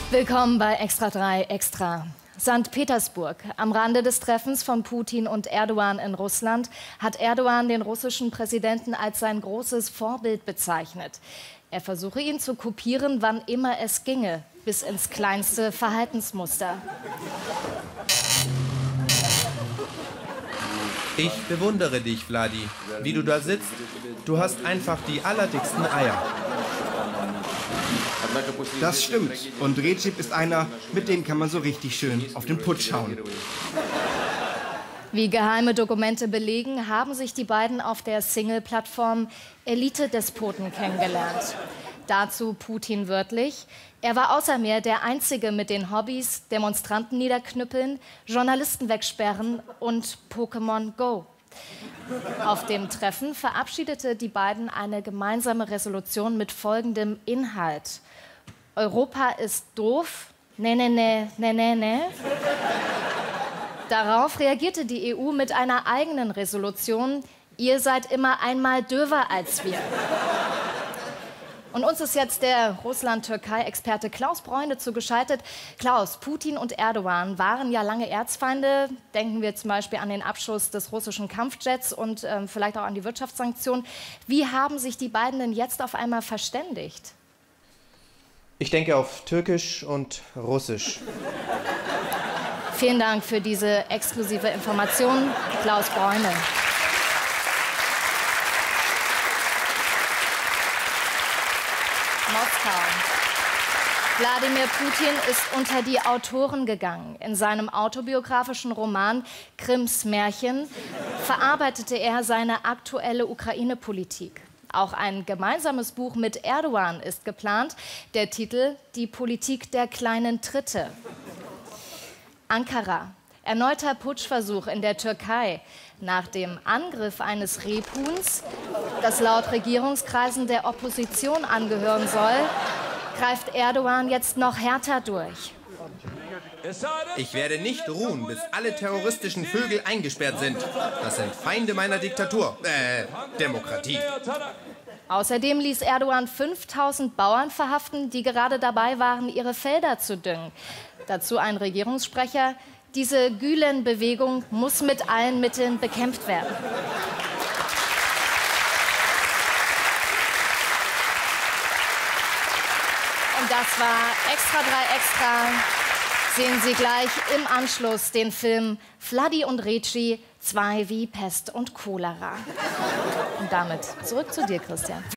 Willkommen bei Extra 3 Extra. St. Petersburg. Am Rande des Treffens von Putin und Erdogan in Russland hat Erdogan den russischen Präsidenten als sein großes Vorbild bezeichnet. Er versuche ihn zu kopieren, wann immer es ginge, bis ins kleinste Verhaltensmuster. Ich bewundere dich, Vladi. Wie du da sitzt, du hast einfach die allerdicksten Eier. Das stimmt. Und Recep ist einer, mit dem kann man so richtig schön auf den Putsch hauen. Wie geheime Dokumente belegen, haben sich die beiden auf der Single-Plattform Elite-Despoten kennengelernt. Dazu Putin wörtlich: Er war außer mir der Einzige mit den Hobbys Demonstranten niederknüppeln, Journalisten wegsperren und Pokémon Go. Auf dem Treffen verabschiedete die beiden eine gemeinsame Resolution mit folgendem Inhalt: Europa ist doof, ne. Darauf reagierte die EU mit einer eigenen Resolution: Ihr seid immer einmal döver als wir. Und uns ist jetzt der Russland-Türkei-Experte Klaus Bräune zugeschaltet. Klaus, Putin und Erdogan waren ja lange Erzfeinde. Denken wir zum Beispiel an den Abschuss des russischen Kampfjets und vielleicht auch an die Wirtschaftssanktionen. Wie haben sich die beiden denn jetzt auf einmal verständigt? Ich denke auf Türkisch und Russisch. Vielen Dank für diese exklusive Information, Klaus Bräune. Moskau. Wladimir Putin ist unter die Autoren gegangen. In seinem autobiografischen Roman Krims Märchen verarbeitete er seine aktuelle Ukraine-Politik. Auch ein gemeinsames Buch mit Erdogan ist geplant. Der Titel: Die Politik der kleinen Tritte. Ankara. Erneuter Putschversuch in der Türkei. Nach dem Angriff eines Rebhuhns, das laut Regierungskreisen der Opposition angehören soll, greift Erdogan jetzt noch härter durch. Ich werde nicht ruhen, bis alle terroristischen Vögel eingesperrt sind. Das sind Feinde meiner Diktatur, Demokratie. Außerdem ließ Erdogan 5000 Bauern verhaften, die gerade dabei waren, ihre Felder zu düngen. Dazu ein Regierungssprecher: Diese Gülen-Bewegung muss mit allen Mitteln bekämpft werden. Und das war Extra 3 Extra. Sehen Sie gleich im Anschluss den Film Vladi und Recep, 2 wie Pest und Cholera. Und damit zurück zu dir, Christian.